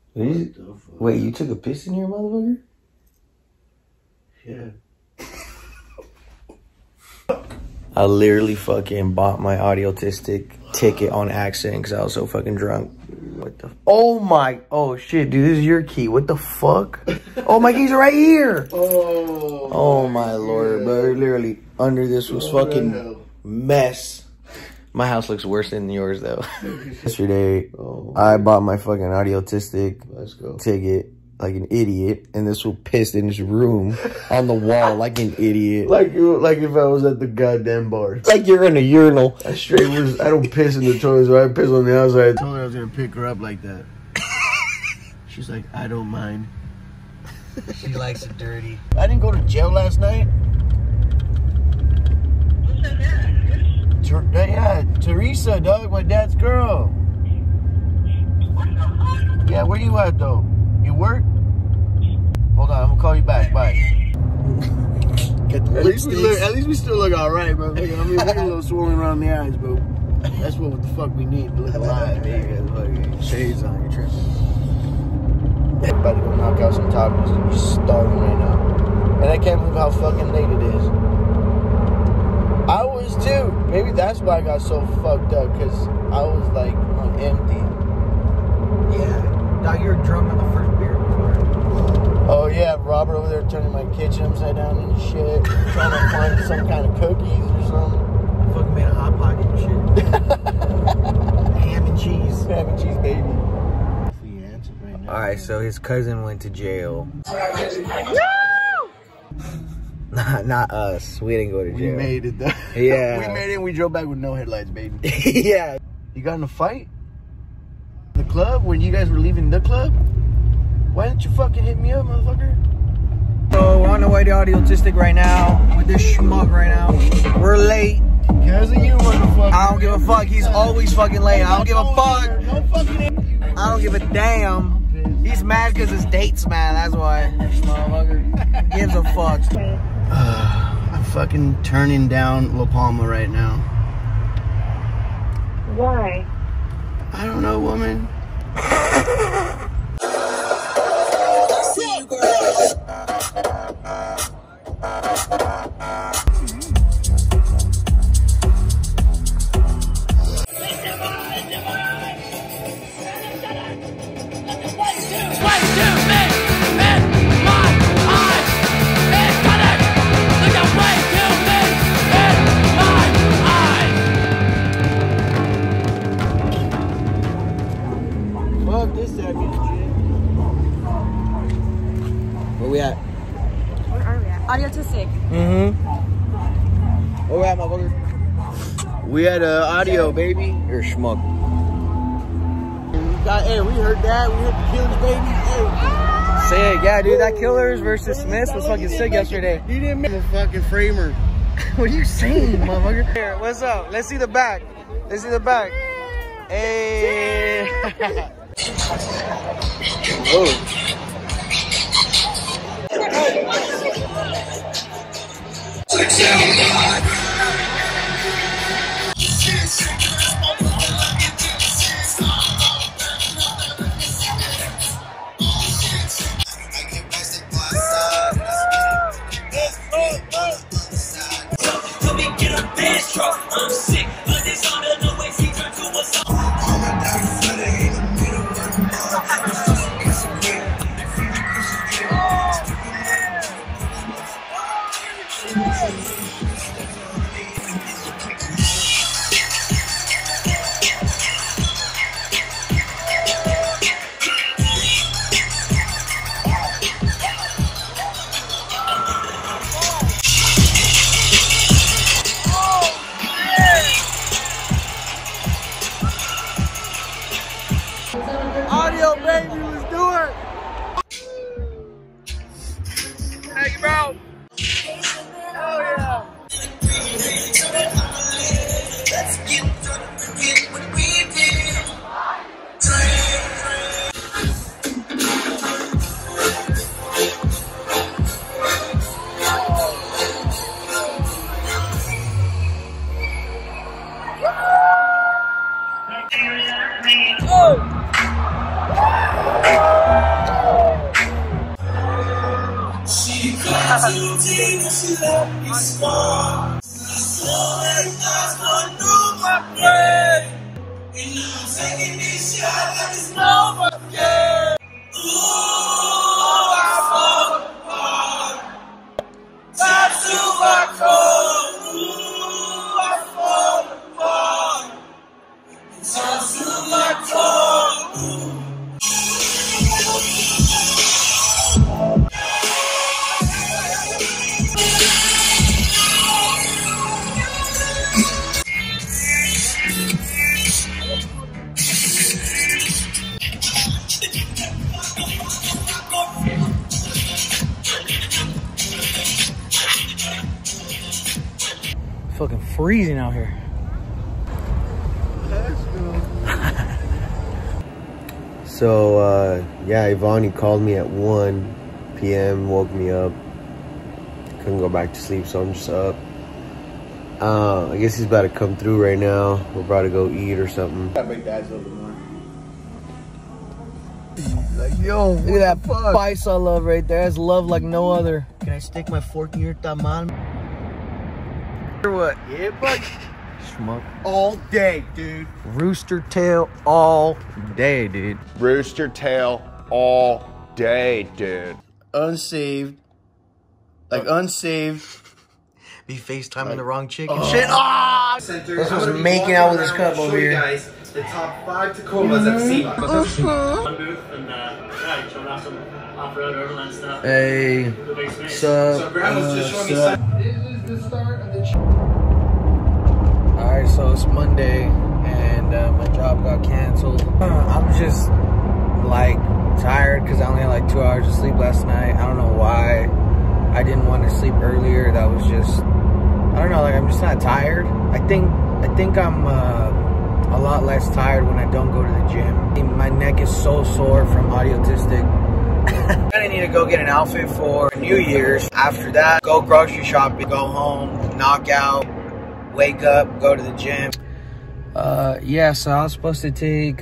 Wait, you took a piss in here, motherfucker? Yeah. I literally fucking bought my autistic ticket on accident because I was so fucking drunk. What the? Oh shit, dude, this is your key. What the fuck? Oh, my keys are right here. Oh my lord, bro. Literally under this was fucking mess. My house looks worse than yours though. Yesterday, I bought my fucking autistic ticket like an idiot, and this was pissed in his room on the wall like an idiot. Like if I was at the goddamn bar. Like you're in a urinal. I don't piss in the toilet, so I piss on the outside. I told her I was gonna pick her up like that. She's like, I don't mind. She likes it dirty. I didn't go to jail last night. What's that name? Yeah, Teresa, dog, my dad's girl. What the fuck? Yeah, where you at though? You work? Hold on, I'm gonna call you back. Bye. At least we still look alright, bro. I mean, we're a little swollen around the eyes, but that's what the fuck we need to look alive. Shades on, you're tripping. About to go knock out some tacos. I'm starving right now. And I can't believe how fucking late it is. I was too. Maybe that's why I got so fucked up, because I was like on empty. Yeah. Dog, you were drunk on the first beer before. Oh yeah, Robert over there turning my kitchen upside down and shit. Trying to find some kind of cookies or something. I fucking made a hot pocket and shit. Ham and cheese. Ham and cheese, baby. Alright, so his cousin went to jail. Not us. We didn't go to jail. We made it though. Yeah. We made it and we drove back with no headlights, baby. Yeah. You got in a fight? The club? When you guys were leaving the club? Why didn't you fucking hit me up, motherfucker? So we're on the way to autistic right now with this schmuck right now. We're late. Because of you, motherfucker. I don't give a fuck. He's always fucking late. I don't give a fuck. No fucking. I don't give a damn. He's mad because his date's mad. That's why. Motherfucker gives a fuck. I'm fucking turning down La Palma right now. Why? I don't know, woman. Where we at? Where are we at? Autistic. Where we at, motherfucker? We at audio, baby. You're a schmuck. Hey, we heard that. We heard the Killers, baby. Hey. Say it, yeah, dude. That Killers versus Smiths was fucking sick yesterday. He didn't make a fucking framer. What are you saying, motherfucker? Here, what's up? Let's see the back. Let's see the back. Hey. Oh. I'm sick, but it's on the way he turned to a song. Audio, baby, let's do it. Hey, bro. Oh, yeah. Oh! Fucking freezing out here. So, yeah, Ivani called me at 1 p.m., woke me up. Couldn't go back to sleep, so I'm just up. I guess he's about to come through right now. We're about to go eat or something. Gotta make dad's a little more. Like, yo, look at that paisa love right there. That's love like no other. Can I stick my fork in your tamal? Or what? Yeah, buddy. Schmuck. All day, dude. Rooster tail all day, dude. Rooster tail all day, dude. Unsaved. Like, unsaved. Be FaceTiming the wrong chick and shit. Ah! This was making out with his cup over here. Guys, the top 5 Tacomas at SEMA. Hey, sup? Alright, so it's Monday and my job got canceled. I'm just like tired because I only had like 2 hours of sleep last night. I don't know why I didn't want to sleep earlier. That was just, I don't know, like I'm just not tired. I think I'm a lot less tired when I don't go to the gym. My neck is so sore from audiotistic. I need to go get an outfit for New Year's. After that, go grocery shopping, go home, knock out, wake up, go to the gym. Yeah, so I was supposed to take,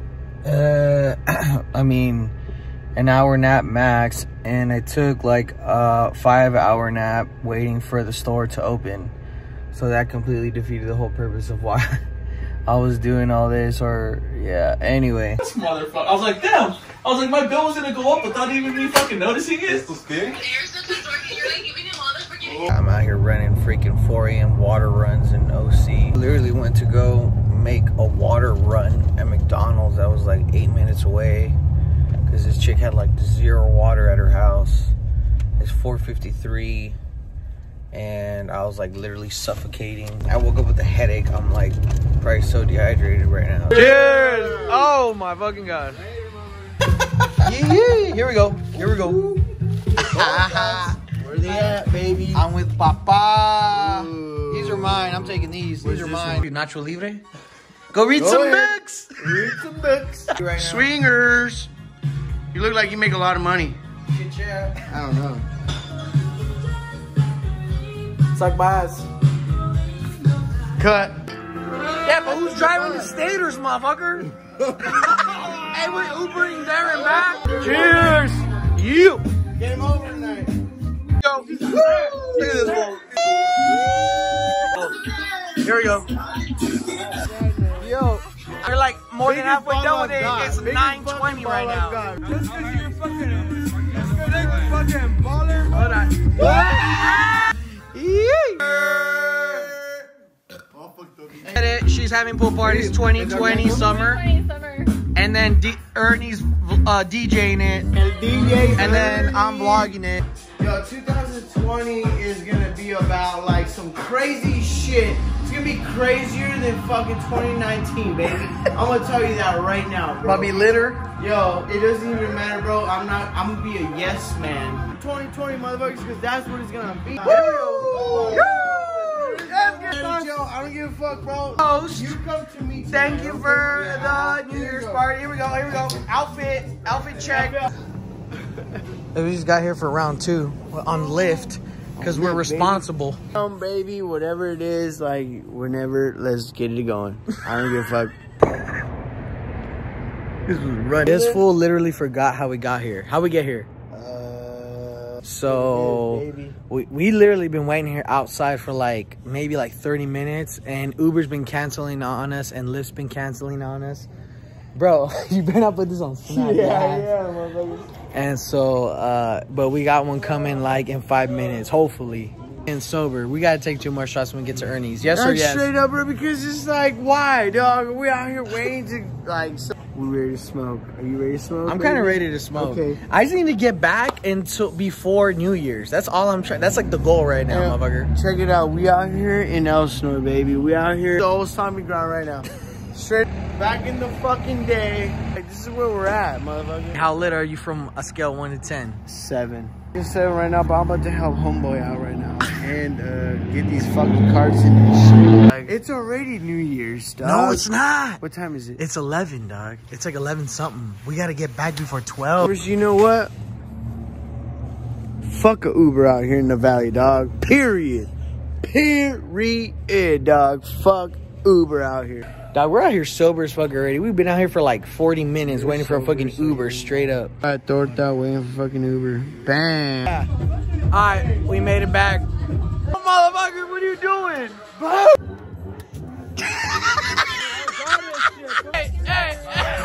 I mean, an hour nap max, and I took like a 5-hour nap waiting for the store to open. So that completely defeated the whole purpose of why I was doing all this, or yeah, anyway. This motherfucker. I was like, damn. I was like, my bill was gonna go up without even me fucking noticing it. I'm out here running freaking 4 a.m. water runs in OC. Literally went to go make a water run at McDonald's that was like 8 minutes away because this chick had like 0 water at her house. It's 4:53 and I was like literally suffocating. I woke up with a headache. I'm like probably so dehydrated right now. Cheers! Oh my fucking god. Yeah, here we go. Here we go. Where they at, baby? I'm with Papa. Ooh. These are mine. I'm taking these. These are mine. Nacho Libre. Go read some ahead. books. Read some books. Right Swingers. You look like you make a lot of money. Shit, yeah. I don't know. Suck bass. Cut. Yeah, but who's driving the staters, motherfucker? Hey, we're Ubering there and back. Cheers. You. Get him over tonight. Go. Look at this one. Here we go. Yo, you're like more than halfway done with it. It's 9:20 right now. Just because you're fucking baller. Hold on. She's having pool parties 2020 summer. And then Ernie's DJing it. And then I'm vlogging it. Yo, 2020 is gonna be about like some crazy shit. It's gonna be crazier than fucking 2019, baby. I'm gonna tell you that right now, bro. About me litter? Yo, it doesn't even matter, bro. I'm gonna be a yes man. 2020, motherfuckers, because that's what it's gonna be. Woo! Yo, I don't give a fuck, bro. Host. You come to me. Thank you for the New Year's party. Here we go. Here we go. Outfit check. We just got here for round 2 on Lyft because we're responsible. Baby, whatever it is, like whenever, let's get it going. I don't give a fuck. This fool literally forgot how we got here. How we get here? So we literally been waiting here outside for like maybe like 30 minutes, and Uber's been canceling on us and Lyft's been canceling on us. Bro, you better not put this on Snap. Yeah, motherfucker. And so, but we got one coming like in 5 minutes, hopefully. And sober, we gotta take 2 more shots when we get to Ernie's. Yes or yes? Straight up, bro, because it's like, why, dog? We out here waiting to, like, we ready to smoke. Are you ready to smoke? I'm kind of ready to smoke. Okay. I just need to get back until before New Year's. That's all I'm trying. That's like the goal right now, motherfucker. Check it out. We out here in Elsinore, baby. We out here the old Tommy ground right now. Straight back in the fucking day. Like, this is where we're at, motherfucker. How lit are you from a scale 1 to 10? 7. It's 7 right now, but I'm about to help homeboy out right now and get these fucking carts in and shit. Like, it's already New Year's, dog. No, it's not. What time is it? It's 11, dog. It's like 11 something. We gotta get back before 12. You know what? Fuck a Uber out here in the valley, dog. Period. Period, dog. Fuck Uber out here. Dog, we're out here sober as fuck already. We've been out here for like 40 minutes waiting for a fucking Uber straight up. Alright, torta, waiting for fucking Uber. Bam. Yeah. Alright, we made it back. Oh, motherfucker, what are you doing? Hey, hey,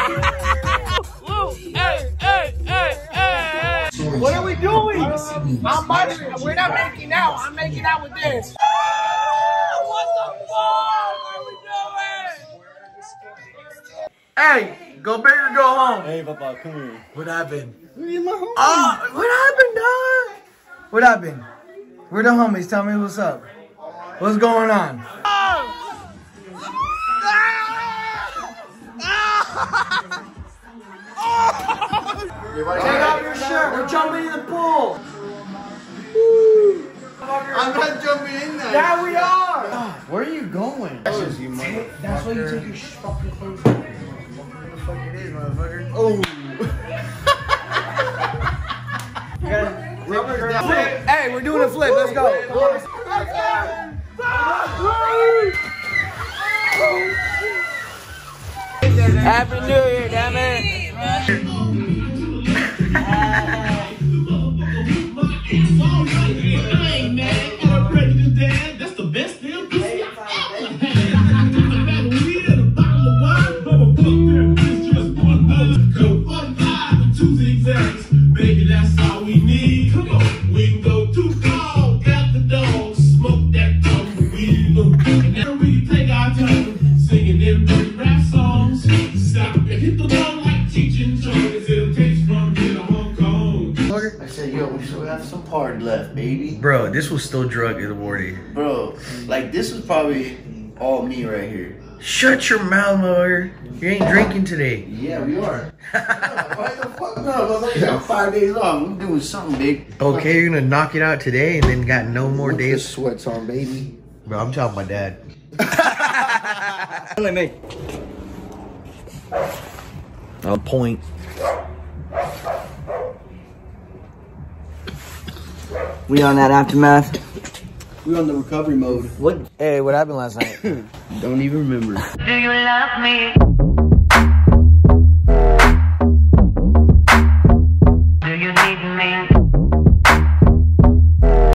hey. What are we doing? We're not making out. I'm making out with this. What the fuck are we doing? Hey, go big or go home. Hey, Papa, come here. What happened? You're my homie. What happened, dog? What happened? We're the homies. Tell me what's up. What's going on? Take off your shirt. We're jumping in the pool. I'm not jumping in there. Yeah, we are. Where are you going? That's why you take your fucking clothes off. What the fuck it is, motherfucker? Oh. Hey, we're doing a flip. Let's go. Happy New Year, damn it. That's the best damn pussy I've ever had. Baby, that's all we need. Come on, we can go too far. Got the dog, smoke that dog. We go and then we take our time singing them dirty rap songs. Stop and hit the wall like teaching choice. It'll taste from here to Hong Kong. I said, yo, we still got some party left, baby. Bro, this was still drug in the morning. Bro, like this was probably all me right here. Shut your mouth, mother. You ain't drinking today. Yeah, we are. Why the fuck no? I got 5 days off. I'm doing something big. Okay, you're gonna knock it out today and then got no more Put the days. sweats on, baby. Bro, I'm talking about dad. Me. On point. We on that aftermath? We on the recovery mode. What? Hey, what happened last night? Don't even remember. Do you love me?